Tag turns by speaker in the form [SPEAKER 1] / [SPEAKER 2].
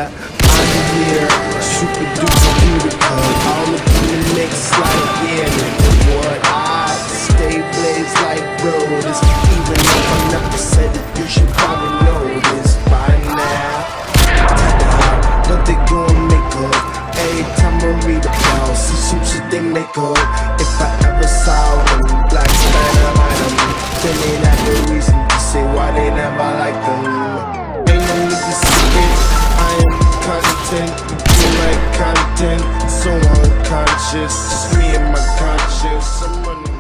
[SPEAKER 1] that I'm here, super duper beautiful, all up in the mix like, yeah, nigga, what? I stay blazed like Brodus, even though I never said it, you should probably know this by now. But they gon' make up every time I read about some shit they make up. If I ever saw them black spanner like them, then they have a reason to say why they never like them. Ain't no need to see it, I am content, you like content, so unconscious, just me and my conscience. I'm running